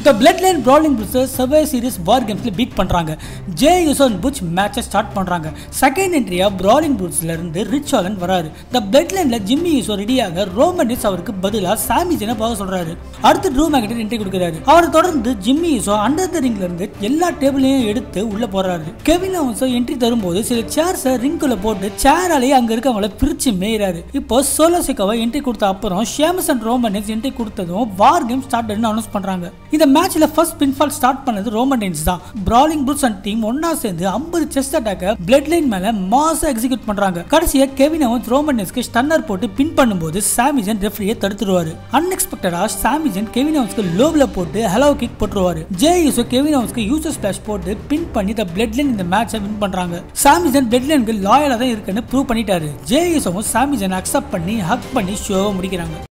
The Bloodline Brawling vs Survivor Series War Gamesல beat பண்றாங்க. Jey Uso and Butch மேட்சை start பண்றாங்க. Second என்ட்ரியா Brawling Bruceல இருந்து ரிச் ஆலன் வராரு. The Bloodlineல ஜிம்மி யூசோ ரெடியாக ரோமன் ரீன்ஸ் அவருக்கு பதிலா சாமி ஜெனை பார்க்க சொல்றாரு. அடுத்து ட்ரூ மேக்னெட் என்ட்ரி கொடுக்கறாரு. அவரை தொடர்ந்து ஜிம்மி யூசோ அண்டர் தி ரிங்ல இருந்து எல்லா டேபிளையும் எடுத்து உள்ள போறாரு. கெவின் ஓவன்ஸ் என்ட்ரி தரும்போது சில சேர்ஸை ரிங்குள்ள போட்டு சேராலே அங்க இருக்கவங்கள பிரிச்சு மேயறாரு. இப்போ சோலோ சிக்காவை என்ட்ரி கொடுத்த அப்புறம் Sheamus and Roman Reigns entry கொடுத்ததும் வார் கேம் ஸ்டார்ட்னு அனௌன்ஸ் பண்றாங்க. இந்த மேட்ச்ல ஃபர்ஸ்ட் பின்ஃபால் ஸ்டார்ட் பண்ணது ரோமன் ரீன்ஸ் தான். Brawling Bruce and டீம் ஒண்ணா சேர்ந்து 50 செஸ்ட் அட்டாக்க Bloodline மேல மாஸா எக்ஸிக்யூட் பண்றாங்க. கடைசியா கெவின் ஓவன்ஸ் ரோமன் ரீன்ஸ்க்கு ஸ்டன்னர் போட்டு பின் பண்ணும்போது சாமி ஜென் ரெஃபரியை தடுத்துருவாரு. அன்எக்ஸ்பெக்டடா சாமி ஜென் கெவின் ஓவன்ஸ்க்கு லோவ்ல போட்டு ஹலோ கிக் போட்டுருவாரு. ஜே யூசோ கெவின் ஓவன்ஸ்க்கு யூசர் ஸ்பிளாஷ் போட்டு பின் பண்ணி தி Bloodline இந்த மேட்சை வின் பண்றாங்க. சாமி ஜென் Bloodlineக்கு லாயலா தான் இருக்குன்னு ப்ரூவ் பண்ணிட்டாரு. ஜே யூசோவும் சாமி ஜென் அக்செப்ட் பண்ணி ஹக் பண்ணி ஷோவை முடிக்கிறாங்க.